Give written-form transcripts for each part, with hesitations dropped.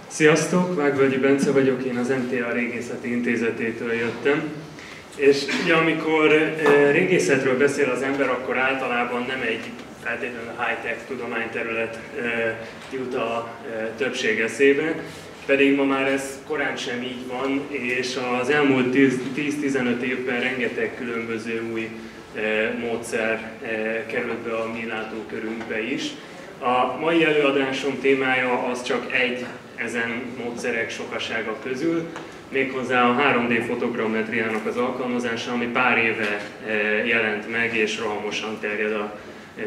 Sziasztok, Vágvölgyi Bence vagyok, én az MTA Régészeti Intézetétől jöttem. És ugye, amikor régészetről beszél az ember, akkor általában nem egy feltétlenül high-tech tudományterület jut a többség eszébe, pedig ma már ez korán sem így van, és az elmúlt 10-15 évben rengeteg különböző új módszer került be a mi látókörünkbe is. A mai előadásom témája az csak egy ezen módszerek sokasága közül, méghozzá a 3D fotogrammetriának az alkalmazása, ami pár éve jelent meg és rohamosan terjed a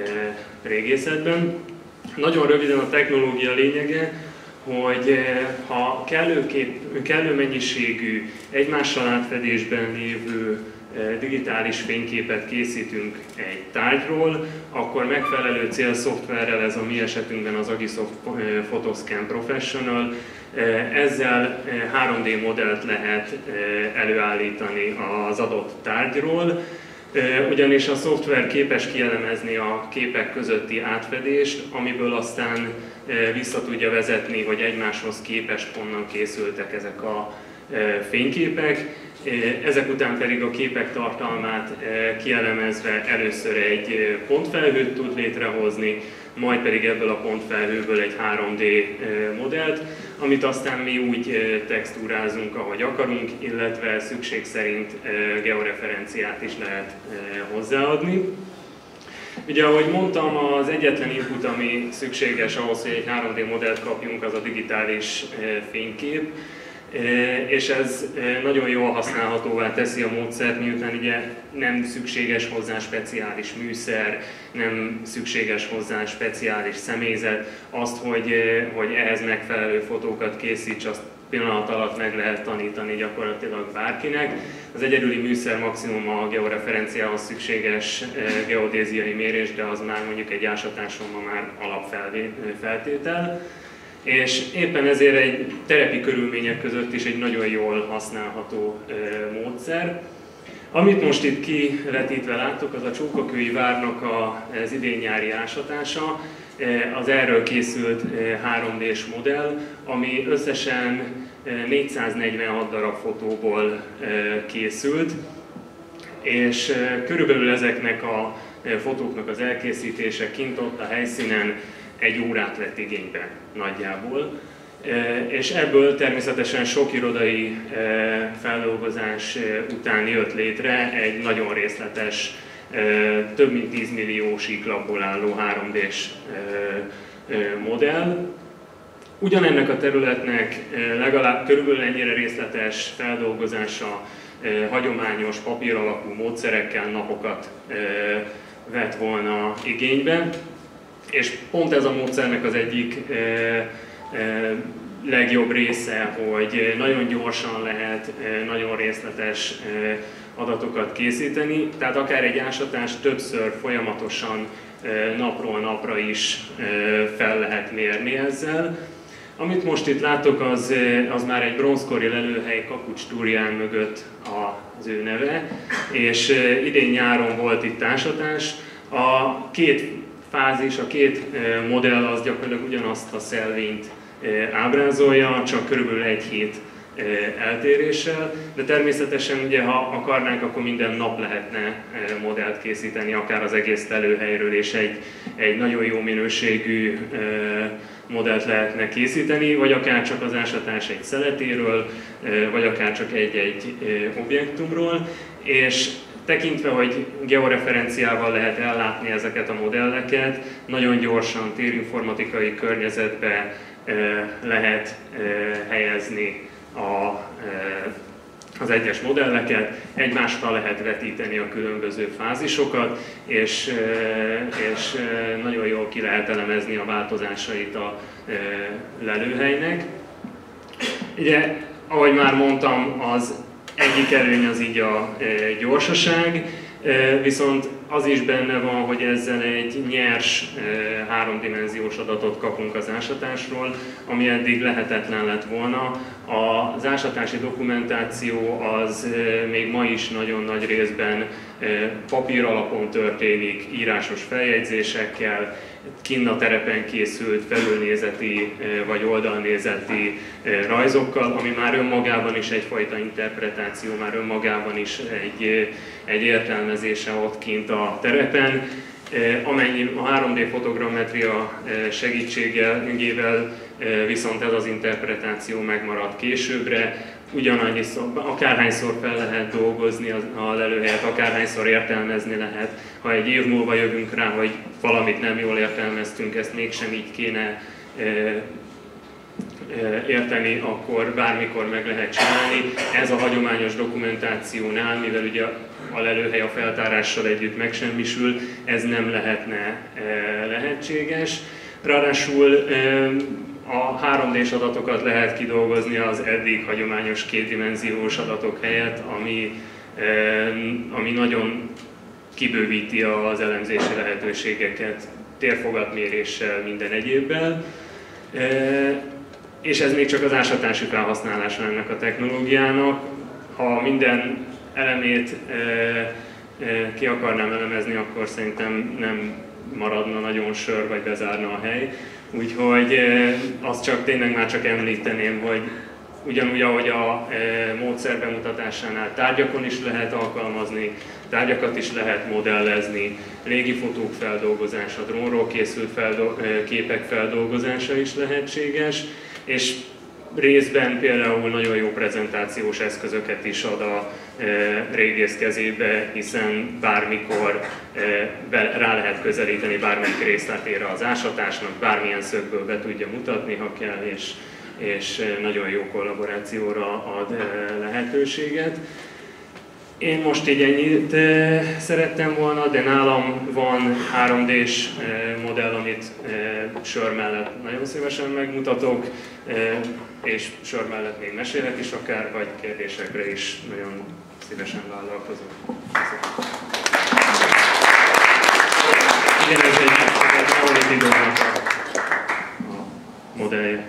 régészetben. Nagyon röviden a technológia lényege, hogy ha kellő mennyiségű, egymással átfedésben lévő digitális fényképet készítünk egy tárgyról, akkor megfelelő célszoftverrel, ez a mi esetünkben az Agisoft Photoscan Professional, ezzel 3D modellt lehet előállítani az adott tárgyról, ugyanis a szoftver képes kielemezni a képek közötti átfedést, amiből aztán vissza tudja vezetni, hogy egymáshoz képest honnan készültek ezek a fényképek. Ezek után pedig a képek tartalmát kielemezve először egy pontfelhőt tud létrehozni, majd pedig ebből a pontfelhőből egy 3D modellt, amit aztán mi úgy textúrázunk, ahogy akarunk, illetve szükség szerint georeferenciát is lehet hozzáadni. Ugye, ahogy mondtam, az egyetlen input, ami szükséges ahhoz, hogy egy 3D modellt kapjunk, az a digitális fénykép. És ez nagyon jól használhatóvá teszi a módszert, miután ugye nem szükséges hozzá speciális műszer, nem szükséges hozzá speciális személyzet. Azt, hogy ehhez megfelelő fotókat készíts, azt pillanat alatt meg lehet tanítani gyakorlatilag bárkinek. Az egyedüli műszer maximum a georeferenciához szükséges geodéziai mérés, de az már mondjuk egy ásatáson ma már alapfeltétel. És éppen ezért egy terepi körülmények között is egy nagyon jól használható módszer. Amit most itt kivetítve láttok, az a Csókakői várnak az idén-nyári ásatása, az erről készült 3D-s modell, ami összesen 446 darab fotóból készült, és körülbelül ezeknek a fotóknak az elkészítése kint ott a helyszínen egy órát vett igénybe nagyjából, és ebből természetesen sok irodai feldolgozás után jött létre egy nagyon részletes, több mint 10 millió síklapból álló 3D-s modell. Ugyanennek a területnek legalább körülbelül ennyire részletes feldolgozása hagyományos papír alapú módszerekkel napokat vett volna igénybe. És pont ez a módszernek az egyik legjobb része, hogy nagyon gyorsan lehet nagyon részletes adatokat készíteni, tehát akár egy ásatást többször folyamatosan napról napra is fel lehet mérni ezzel. Amit most itt látok, az már egy bronzkori lelőhely Kapucs-Turján mögött az ő neve, és idén nyáron volt itt ásatás. A két fázis, a két modell az gyakorlatilag ugyanazt a szelvényt ábrázolja, csak körülbelül egy hét eltéréssel, de természetesen ugye, ha akarnánk, akkor minden nap lehetne modellt készíteni, akár az egész lelőhelyről, és egy nagyon jó minőségű modellt lehetne készíteni, vagy akár csak az ásatás egy szeletéről, vagy akár csak egy-egy objektumról, és tekintve, hogy georeferenciával lehet ellátni ezeket a modelleket, nagyon gyorsan térinformatikai környezetbe lehet helyezni az egyes modelleket, egymással lehet vetíteni a különböző fázisokat, és nagyon jól ki lehet elemezni a változásait a lelőhelynek. Ugye, ahogy már mondtam, az egyik előny az így a gyorsaság, viszont az is benne van, hogy ezzel egy nyers, háromdimenziós adatot kapunk az ásatásról, ami eddig lehetetlen lett volna. Az ásatási dokumentáció az még ma is nagyon nagy részben papír alapon történik, írásos feljegyzésekkel, kinn a terepen készült felülnézeti vagy oldalnézeti rajzokkal, ami már önmagában is egyfajta interpretáció, már önmagában is egy értelmezése ott kint a terepen. Amennyi a 3D fotogrammetria segítségével viszont ez az interpretáció megmarad későbbre, akárhányszor fel lehet dolgozni a lelőhelyet, akárhányszor értelmezni lehet. Ha egy év múlva jövünk rá, hogy valamit nem jól értelmeztünk, ezt mégsem így kéne érteni, akkor bármikor meg lehet csinálni. Ez a hagyományos dokumentációnál, mivel ugye a lelőhely a feltárással együtt megsemmisül, ez nem lehetne lehetséges. Ráadásul a 3D-s adatokat lehet kidolgozni az eddig hagyományos kétdimenziós adatok helyett, ami nagyon kibővíti az elemzési lehetőségeket térfogatméréssel, minden egyébbel. És ez még csak az ásatási felhasználása ennek a technológiának. Ha minden elemét ki akarnám elemezni, akkor szerintem nem maradna nagyon sör, vagy bezárna a hely. Úgyhogy azt csak tényleg már csak említeném, hogy ugyanúgy, ahogy a módszer bemutatásánál tárgyakon is lehet alkalmazni, tárgyakat is lehet modellezni, légifotók feldolgozása, drónról készült képek feldolgozása is lehetséges, és részben például nagyon jó prezentációs eszközöket is ad a régész kezébe, hiszen bármikor rá lehet közelíteni bármelyik részletére az ásatásnak, bármilyen szögből be tudja mutatni, ha kell, és nagyon jó kollaborációra ad lehetőséget. Én most így ennyit szerettem volna, de nálam van 3D-s modell, amit sör mellett nagyon szívesen megmutatok, és sör mellett még mesélek is akár, vagy kérdésekre is nagyon szívesen vállalkozok. Igen, ez egy neolitidónak a modellje.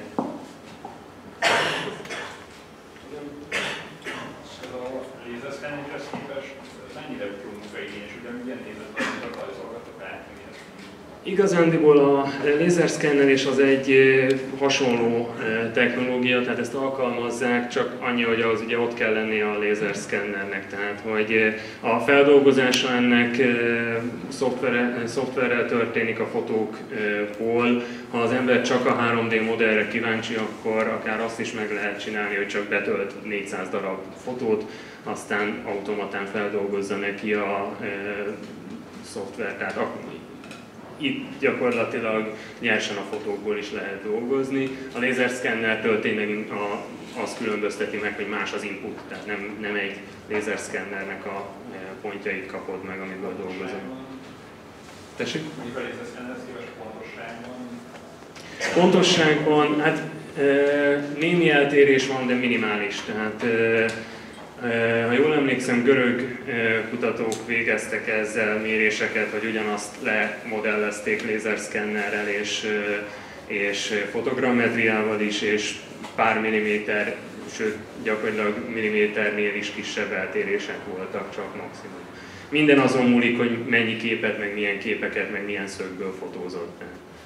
Igazándiból a lézerszkennelés az egy hasonló technológia, tehát ezt alkalmazzák, csak annyi, hogy az ugye ott kell lennie a lézerszkennernek, tehát hogy a feldolgozása ennek szoftverrel történik a fotókból. Ha az ember csak a 3D modellre kíváncsi, akkor akár azt is meg lehet csinálni, hogy csak betölt 400 darab fotót, aztán automatán feldolgozza neki a szoftver. Tehát itt gyakorlatilag nyersen a fotókból is lehet dolgozni. A lézerszkennertől tényleg az különbözteti meg, hogy más az input, tehát nem egy lézerszkennernek a pontjait kapod meg, amiből dolgozom. Tessék? Mondjuk a lézerszkennerhez képest pontosságban? Pontosságban, hát némi eltérés van, de minimális. Tehát ha jól emlékszem, görög kutatók végeztek ezzel méréseket, hogy ugyanazt lemodellezték lézerszkennerrel és fotogrammetriával is, és pár milliméter, sőt gyakorlatilag milliméternél is kisebb eltérések voltak csak maximum. Minden azon múlik, hogy mennyi képet, meg milyen képeket, meg milyen szögből fotózott.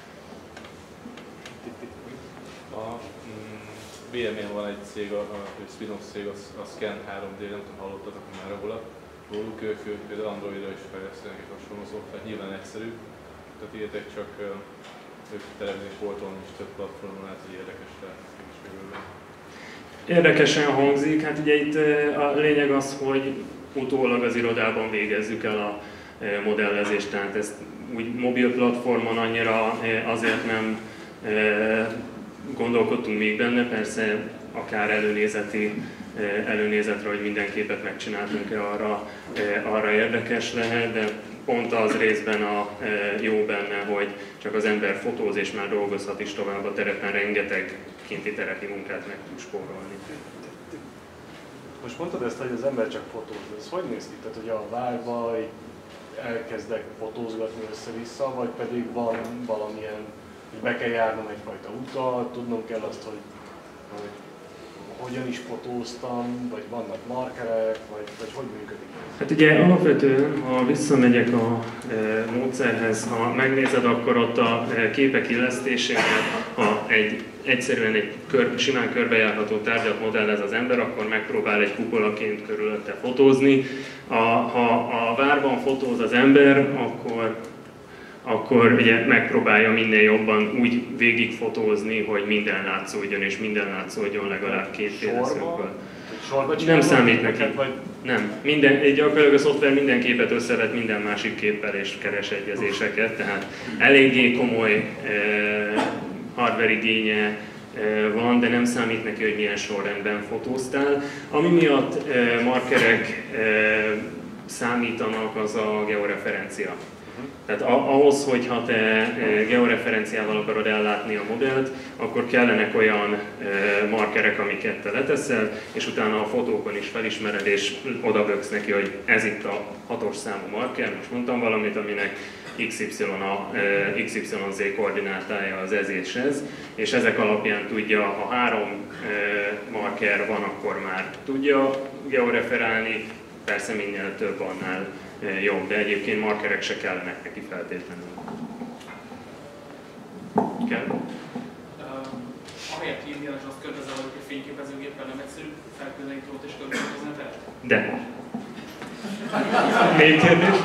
BM-en van egy cég, egy spin-off cég, a Scan 3D, nem tudom, hallottatok már róluk, ők például Androidra is fejlesztenek egy hasonló szoftvert, nyilván egyszerű, tehát írtek csak ők televíziós portón is több platformon, hát hogy érdekes lehet is végülben. Érdekesen hangzik, hát ugye itt a lényeg az, hogy utólag az irodában végezzük el a modellezést, tehát ezt úgy mobil platformon annyira azért nem gondolkodtunk még benne, persze akár előnézetre, hogy minden képet megcsináltunk-e, arra érdekes lehet, de pont az részben a jó benne, hogy csak az ember fotóz és már dolgozhat is tovább a terepen, rengeteg kinti terepi munkát meg tud spórolni. Most mondtad ezt, hogy az ember csak fotóz, ez hogy néz ki? Tehát, hogy a várba elkezdek fotózgatni össze-vissza, vagy pedig van valamilyen, hogy be kell járnom egyfajta utat, tudnom kell azt, hogy hogyan is fotóztam, vagy vannak markerek, vagy hogy működik ez? Hát ugye alapvetően, ha visszamegyek a módszerhez, ha megnézed, akkor ott a képek illesztésénél, ha egyszerűen egy simán körbejárható tárgyat modellez az ember, akkor megpróbál egy kupolaként körülötte fotózni. Ha a várban fotóz az ember, akkor ugye megpróbálja minél jobban úgy végigfotózni, hogy minden látszódjon, és minden látszódjon legalább kétféle szögből. Nem számít neki. Nem. Gyakorlatilag a szoftver minden képet összevet minden másik képpel és keres egyezéseket, tehát eléggé komoly hardware igénye van, de nem számít neki, hogy milyen sorrendben fotóztál. Ami miatt markerek számítanak, az a georeferencia. Tehát ahhoz, hogyha te georeferenciával akarod ellátni a modellt, akkor kellenek olyan markerek, amiket te leteszel, és utána a fotókon is felismered, és odaböksz neki, hogy ez itt a 6-os számú marker, most mondtam valamit, aminek XYZ koordinátája az ez és ez, és ezek alapján tudja, ha 3 marker van, akkor már tudja georeferálni, persze minél több annál jobb, de egyébként markerek se kellenek neki feltétlenül. Kell? Ahelyett Indiana azt kérdezem, hogy egy fényképezőgéppel nem egyszerű felküldeni trót és körbefotózni fel? De. Még kérdés?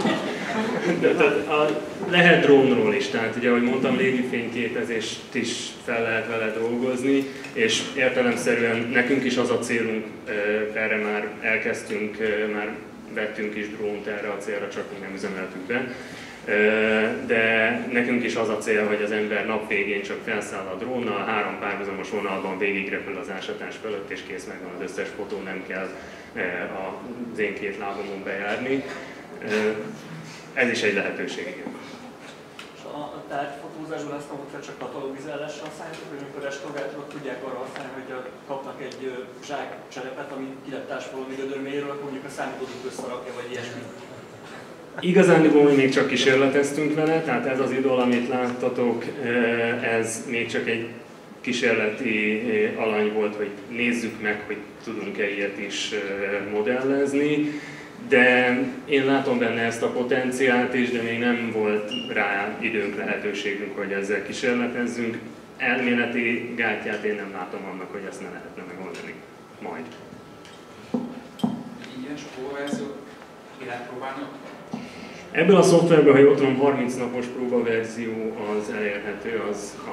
Lehet drónról is, tehát ugye, ahogy mondtam, légifényképezést is fel lehet vele dolgozni, és értelemszerűen nekünk is az a célunk, erre már elkezdtünk, már vettünk is drónt erre a célra, csak még nem üzemeltük be. De nekünk is az a cél, hogy az ember nap végén csak felszáll a drónnal, 3 párhuzamos vonalban végigrepül az ásatás fölött, és kész, megvan az összes fotó, nem kell az én 2 lábamon bejárni. Ez is egy lehetőség, igen. És a tárgyfotózásban ezt a csak katalogizálásra használjátok, hogy amikor restauráltok, tudják arra használni, hogy kapnak egy zsák cserepet, ami kilettás valami gödörmélyről, akkor mondjuk a számítógép összerakja, vagy ilyesmi. Igazándiból mi még csak kísérleteztünk vele, tehát ez az idol, amit láttatok, ez még csak egy kísérleti alany volt, hogy nézzük meg, hogy tudunk-e ilyet is modellezni. De én látom benne ezt a potenciált is, de még nem volt rá időnk, lehetőségünk, hogy ezzel kísérletezzünk. Elméleti gátját én nem látom annak, hogy ezt ne lehetne megoldani. Majd. Ingyenes próbaverziót ki lehet próbálni? Ebből a szoftverből, ha jól tudom, 30 napos próbaverzió az elérhető,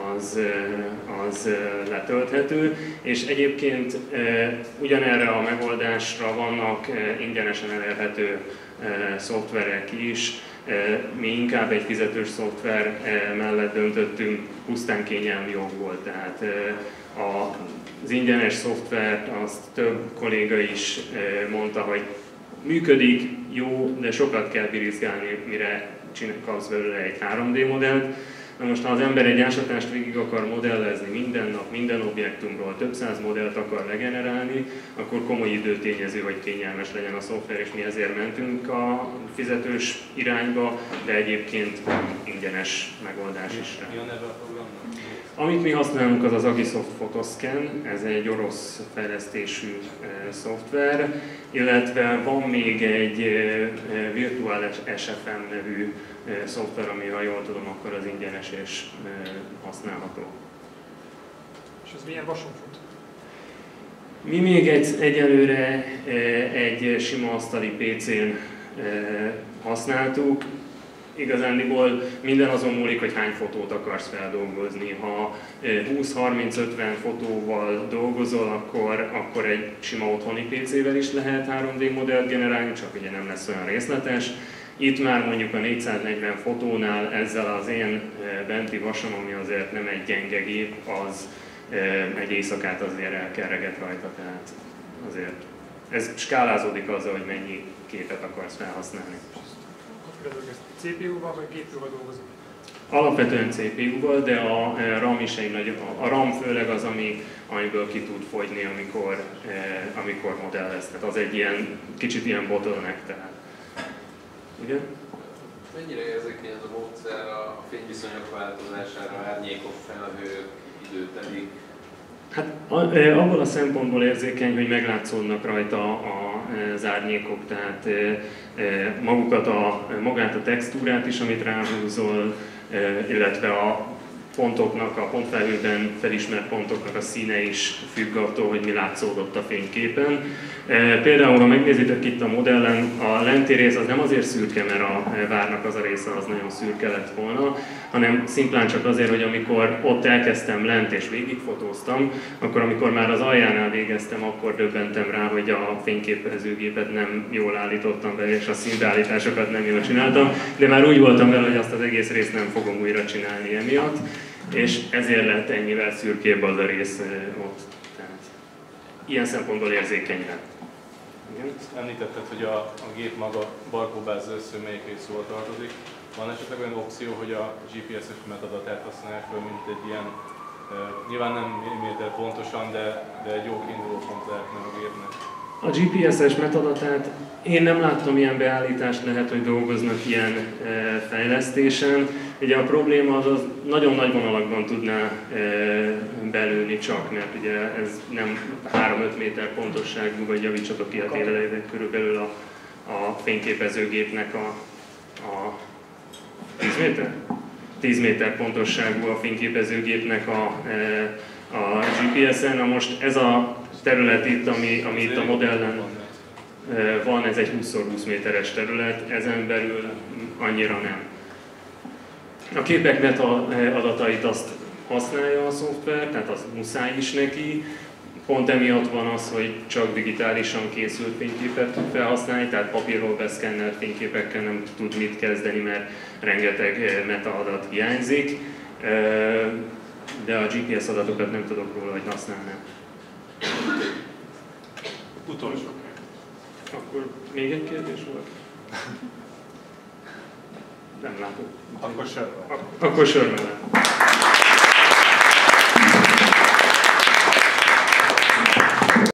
az letölthető, és egyébként ugyanerre a megoldásra vannak ingyenesen elérhető szoftverek is. Mi inkább egy fizetős szoftver mellett döntöttünk, pusztán kényelmi jogból, tehát az ingyenes szoftvert azt több kolléga is mondta, hogy működik, jó, de sokat kell birizgálni, mire kapsz belőle egy 3D modellt. Na most, ha az ember egy ásatást végig akar modellezni minden nap, minden objektumról, több száz modellt akar legenerálni, akkor komoly időtényező, hogy kényelmes legyen a szoftver, és mi ezért mentünk a fizetős irányba, de egyébként ingyenes megoldás is. Mi a neve a programnak? Amit mi használunk, az az Agisoft Photoscan, ez egy orosz fejlesztésű szoftver, illetve van még egy Virtual SFM nevű szoftver, ami, ha jól tudom, akkor az ingyenes és használható. És ez milyen vason fut? Mi még egyelőre egy sima asztali PC-n használtuk. Igazándiból minden azon múlik, hogy hány fotót akarsz feldolgozni. Ha 20-30-50 fotóval dolgozol, akkor egy sima otthoni PC-vel is lehet 3D modellt generálni, csak ugye nem lesz olyan részletes. Itt már mondjuk a 440 fotónál ezzel az én benti vasom, ami azért nem egy gyenge gép, az egy éjszakát azért elkerreget rajta, tehát azért ez skálázódik azzal, hogy mennyi képet akarsz felhasználni. CPU-val vagy GPU-val dolgozik? Alapvetően CPU-val, de a RAM is egy nagy, a RAM főleg az, amiből ki tud fogyni, amikor modellez. Tehát az egy ilyen, kicsit ilyen bottleneck, tehát. Ugye? Mennyire érzékeny ez a módszer a fényviszonyok változására, árnyékok, felhők, idő telik? Hát abból a szempontból érzékeny, hogy meglátszódnak rajta az árnyékok, tehát magát a textúrát is, amit ráhúzol, illetve a pontoknak, a pontfelhőben felismert pontoknak a színe is függ attól, hogy mi látszódott a fényképen. Például, ha megnézitek itt a modellen, a lenti rész az nem azért szürke, mert a várnak az a része az nagyon szürke lett volna, hanem szimplán csak azért, hogy amikor ott elkezdtem lent és végigfotóztam, akkor amikor már az aljánál végeztem, akkor döbbentem rá, hogy a fényképezőgépet nem jól állítottam be, és a színbeállításokat nem jól csináltam, de már úgy voltam vele, hogy azt az egész részt nem fogom újra csinálni emiatt, és ezért lett ennyivel szürkébb az a rész ott. Tehát ilyen szempontból érzékeny lett. Említetted, hogy a gép maga barkóbázza össze, hogy melyik rész hol tartozik. Van esetleg olyan opció, hogy a GPS-es metadatát használják fel, mint egy ilyen, nyilván nem milliméter pontosan, de egy jó kiinduló pont lehetne a gépnek? A GPS-es metadatát én nem láttam ilyen beállítást, lehet, hogy dolgoznak ilyen fejlesztésen. Ugye a probléma az nagyon nagy vonalakban tudná belőni csak, mert ugye ez nem 3-5 méter pontosságú, vagy javítsatok ki a tévedéket, körülbelül a fényképezőgépnek a 10 méter? 10 méter pontosságú a fényképezőgépnek a GPS-en. Na most ez a terület itt, ami itt a modellen van, ez egy 20x20 méteres terület, ezen belül annyira nem. A képek meta adatait azt használja a szoftver, tehát az muszáj is neki. Pont emiatt van az, hogy csak digitálisan készült fényképet tud felhasználni, tehát papírról beszkennelt fényképekkel nem tud mit kezdeni, mert rengeteg metaadat hiányzik. De a GPS adatokat nem tudok róla, hogy használnám. Utolsó. Akkor még egy kérdés volt? Nem látom. Akkor sörmel. Akkor sörmel.